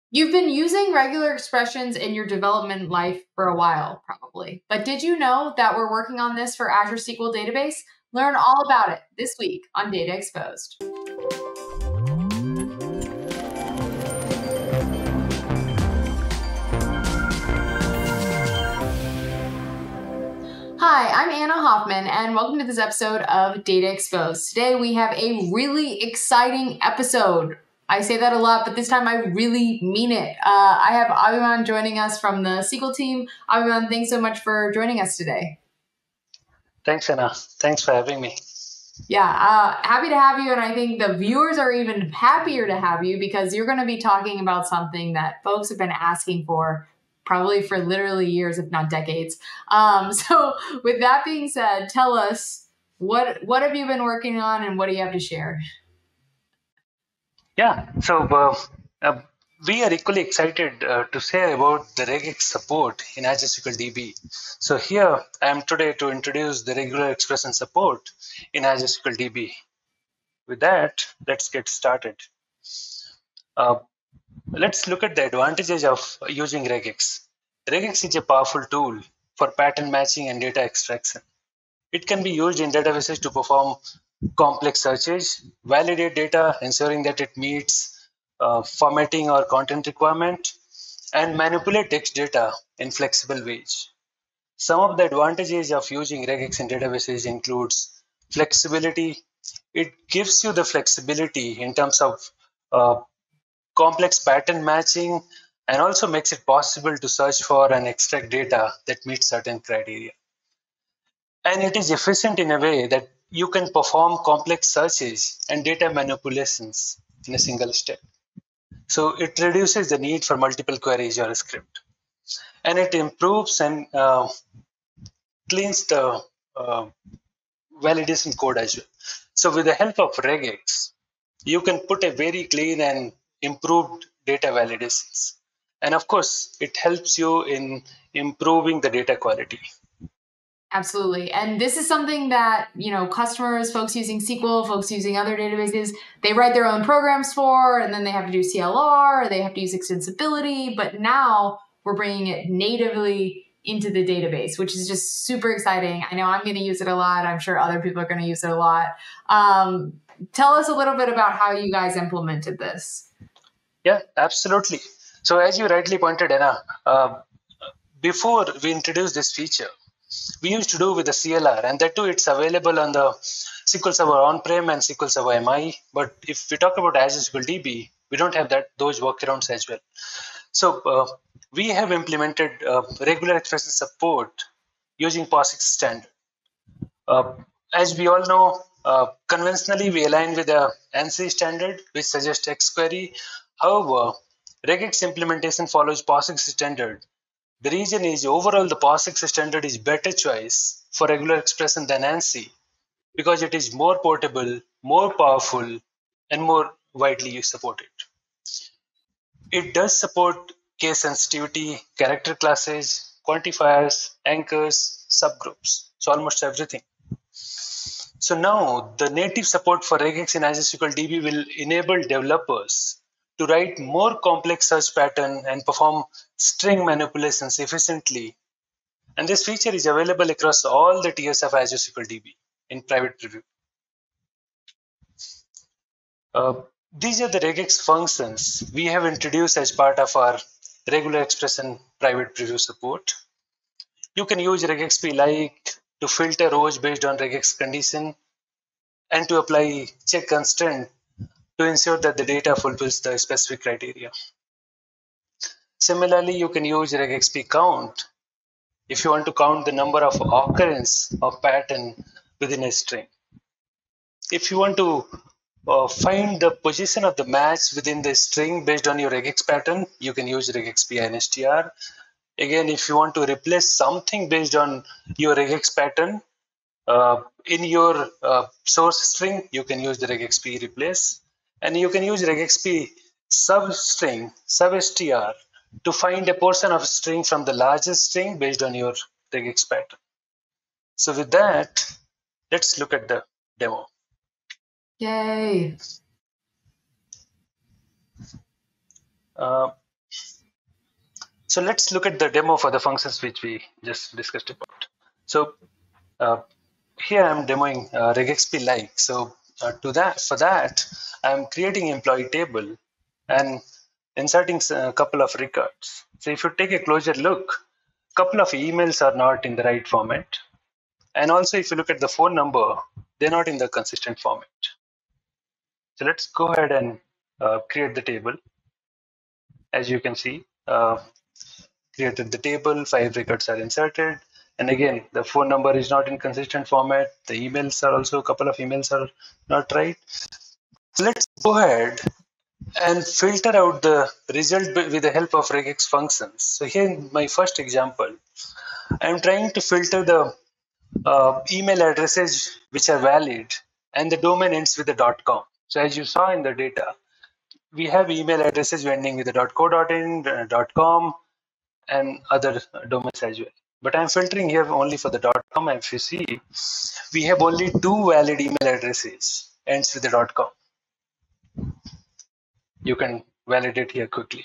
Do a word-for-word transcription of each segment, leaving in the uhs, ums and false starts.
You've been using regular expressions in your development life for a while, probably. But did you know that we're working on this for Azure S Q L Database? Learn all about it this week on Data Exposed. Hi, I'm Anna Hoffman, and welcome to this episode of Data Exposed. Today we have a really exciting episode. I say that a lot, but this time I really mean it. Uh, I have Abhiman joining us from the S Q L team. Abhiman, thanks so much for joining us today. Thanks, Anna. Thanks for having me. Yeah, uh, happy to have you, and I think the viewers are even happier to have you because you're going to be talking about something that folks have been asking for probably for literally years, if not decades. Um, so with that being said, tell us, what what have you been working on and what do you have to share? Yeah, so uh, uh, we are equally excited uh, to say about the regex support in Azure S Q L D B. So here I am today to introduce the regular expression support in Azure S Q L D B. With that, let's get started. Uh, let's look at the advantages of using regex. Regex is a powerful tool for pattern matching and data extraction. It can be used in databases to perform complex searches, validate data, ensuring that it meets uh, formatting or content requirement, and manipulate text data in flexible ways. Some of the advantages of using regex in databases includes flexibility. It gives you the flexibility in terms of uh, complex pattern matching, and also makes it possible to search for and extract data that meets certain criteria. And it is efficient in a way that you can perform complex searches and data manipulations in a single step. So it reduces the need for multiple queries or a script. And it improves and uh, cleans the uh, validation code as well. So with the help of regex, you can put a very clean and improved data validations. And of course, it helps you in improving the data quality. Absolutely. And this is something that, you know, customers, folks using S Q L, folks using other databases, they write their own programs for, and then they have to do C L R, they have to use extensibility. But now we're bringing it natively into the database, which is just super exciting. I know I'm going to use it a lot. I'm sure other people are going to use it a lot. Um, tell us a little bit about how you guys implemented this. Yeah, absolutely. So as you rightly pointed, Anna, uh, before we introduced this feature, we used to do with the C L R, and that too, it's available on the S Q L Server on-prem and S Q L Server M I. But if we talk about Azure S Q L D B, we don't have that those workarounds as well. So uh, we have implemented uh, regular expression support using POSIX standard. Uh, as we all know, uh, conventionally we align with the ANSI standard, which suggests X query. However, regex implementation follows POSIX standard. The reason is overall the POSIX standard is better choice for regular expression than ANSI because it is more portable, more powerful, and more widely supported. It does support case sensitivity, character classes, quantifiers, anchors, subgroups, so almost everything. So now the native support for regex in Azure S Q L D B will enable developers to write more complex search pattern and perform string manipulations efficiently. And this feature is available across all the tiers of Azure S Q L D B in private preview. Uh, these are the regex functions we have introduced as part of our regular expression private preview support. You can use regexp like to filter rows based on regex condition and to apply check constraint to ensure that the data fulfills the specific criteria. Similarly, you can use regexp count if you want to count the number of occurrence of pattern within a string. If you want to uh, find the position of the match within the string based on your regex pattern, you can use regexp instr. Again, if you want to replace something based on your regex pattern uh, in your uh, source string, you can use the regexp replace. And you can use regexp substring, substr, to find a portion of a string from the largest string based on your regex pattern. So with that, let's look at the demo. Yay. Uh, So let's look at the demo for the functions which we just discussed about. So uh, here I'm demoing uh, regexp like. So uh, to that, for that, I'm creating employee table and inserting a couple of records. So if you take a closer look, a couple of emails are not in the right format. And also if you look at the phone number, they're not in the consistent format. So let's go ahead and uh, create the table. As you can see, uh, created the table, five records are inserted. And again, the phone number is not in consistent format. The emails are also, a couple of emails are not right. So let's go ahead and filter out the result with the help of regex functions. So here in my first example, I'm trying to filter the uh, email addresses which are valid and the domain ends with the .com. So as you saw in the data, we have email addresses ending with the .co.in, .com, and other domains as well. But I'm filtering here only for the .com. If you see, we have only two valid email addresses ends with the .com. You can validate here quickly.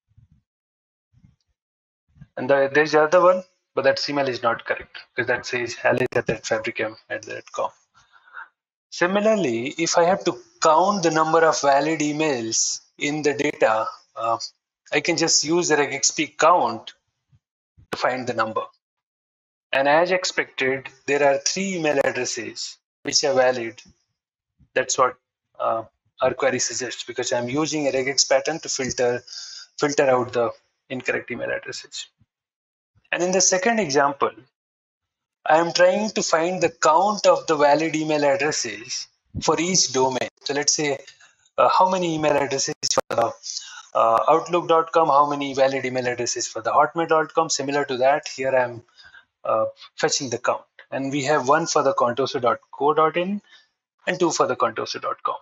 And the, there's the other one, but that email is not correct because that says alice at fabricam at com. Similarly, if I have to count the number of valid emails in the data, uh, I can just use the regexp count to find the number. And as expected, there are three email addresses which are valid. That's what uh, our query suggests, because I'm using a regex pattern to filter filter out the incorrect email addresses. And in the second example, I am trying to find the count of the valid email addresses for each domain. So let's say uh, how many email addresses for the uh, outlook dot com, how many valid email addresses for the hotmail dot com. Similar to that, here I'm uh, fetching the count. And we have one for the contoso dot co dot in and two for the contoso dot com.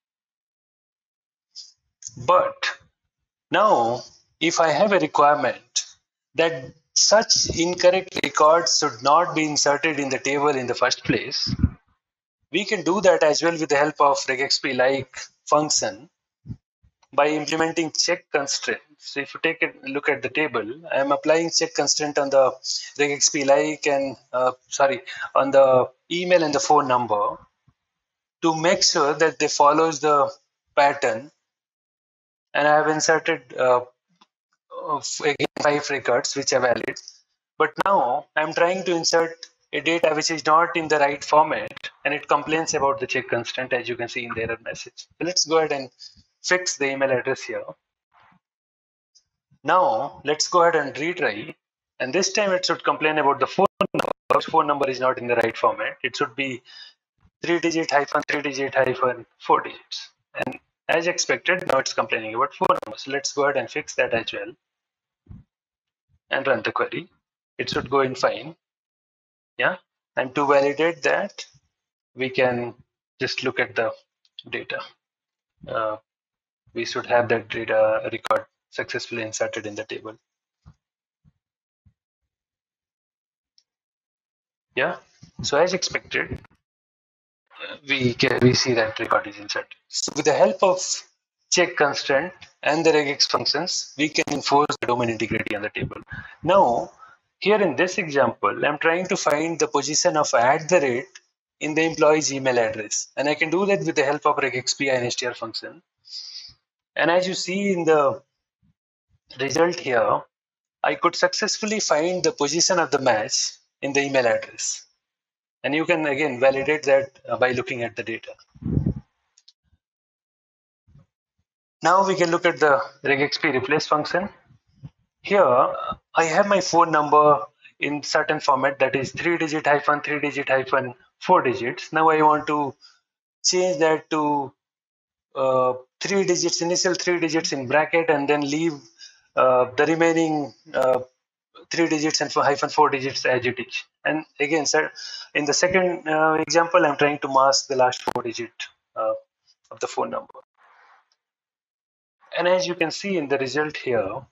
But now, if I have a requirement that such incorrect records should not be inserted in the table in the first place, we can do that as well with the help of regexp like function by implementing check constraint. So if you take a look at the table, I am applying check constraint on the regexp like and uh, sorry on the email and the phone number to make sure that they follows the pattern. And I have inserted uh, again five records which are valid. But now I'm trying to insert a data which is not in the right format, and it complains about the check constraint, as you can see in the error message. So let's go ahead and fix the email address here. Now let's go ahead and retry, and this time it should complain about the phone number. The phone number is not in the right format. It should be three digit hyphen three digit hyphen four digits. And as expected, now it's complaining about phone number. So let's go ahead and fix that as well and run the query. It should go in fine. Yeah, and to validate that, we can just look at the data. Uh, we should have that data record successfully inserted in the table. Yeah, so as expected, we can, we see that record is inserted. So with the help of check constraint and the regex functions, we can enforce the domain integrity on the table. Now, here in this example, I'm trying to find the position of at the rate in the employee's email address, and I can do that with the help of regexp and str function. And as you see in the result here, I could successfully find the position of the match in the email address. And you can again validate that by looking at the data. Now we can look at the regexp replace function. Here I have my phone number in certain format, that is three digit hyphen three digit hyphen four digits. Now I want to change that to uh, three digits, initial three digits in bracket, and then leave uh, the remaining uh, three digits and hyphen four digits as it is. And again, sir, in the second uh, example, I'm trying to mask the last four digit uh, of the phone number. And as you can see in the result here,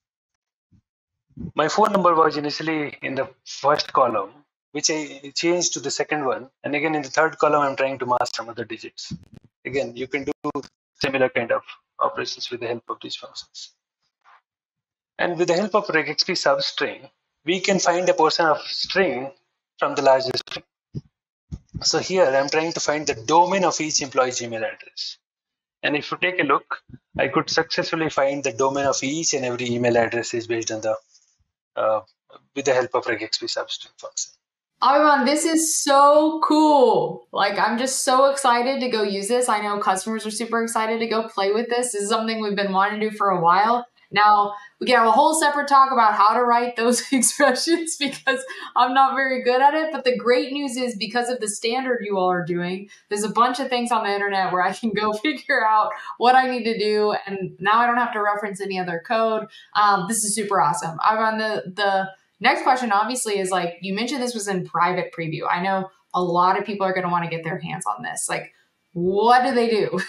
my phone number was initially in the first column, which I changed to the second one. And again, in the third column, I'm trying to mask some other digits. Again, you can do similar kind of operations with the help of these functions. And with the help of regexp substring, we can find a portion of string from the larger string. So here I'm trying to find the domain of each employee's email address. And if you take a look, I could successfully find the domain of each and every email address is based on the, uh, with the help of regexp substring function. Arman, this is so cool. Like, I'm just so excited to go use this. I know customers are super excited to go play with this. This is something we've been wanting to do for a while. Now, we can have a whole separate talk about how to write those expressions because I'm not very good at it. But the great news is because of the standard you all are doing, there's a bunch of things on the internet where I can go figure out what I need to do. And now I don't have to reference any other code. Um, this is super awesome. I'm on the, the next question, obviously, is like, you mentioned this was in private preview. I know a lot of people are going to want to get their hands on this. Like, what do they do?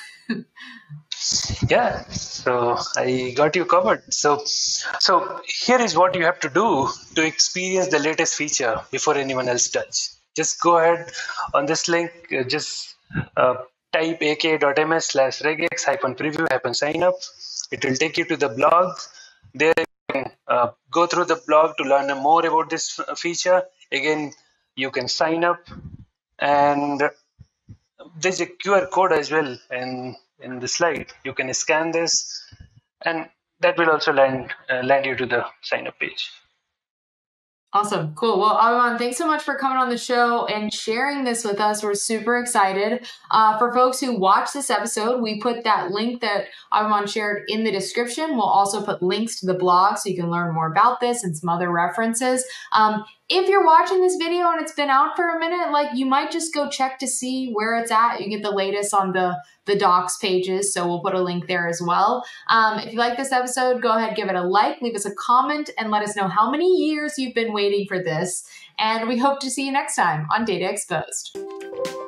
Yeah, so I got you covered. So, so here is what you have to do to experience the latest feature before anyone else does. Just go ahead on this link, uh, just uh, type aka.ms slash regex hyphen preview hyphen sign up. It will take you to the blog. There you can uh, go through the blog to learn more about this feature. Again, you can sign up, and there's a Q R code as well in in the slide. You can scan this, and that will also land uh, land you to the sign up page. Awesome. Cool. Well, Arman, thanks so much for coming on the show and sharing this with us. We're super excited. Uh, for folks who watch this episode, we put that link that Arman shared in the description. We'll also put links to the blog so you can learn more about this and some other references. Um, if you're watching this video and it's been out for a minute, like, you might just go check to see where it's at. You get the latest on the, the docs pages, so we'll put a link there as well. Um, if you like this episode, go ahead, give it a like, leave us a comment, and let us know how many years you've been waiting for this. And we hope to see you next time on Data Exposed.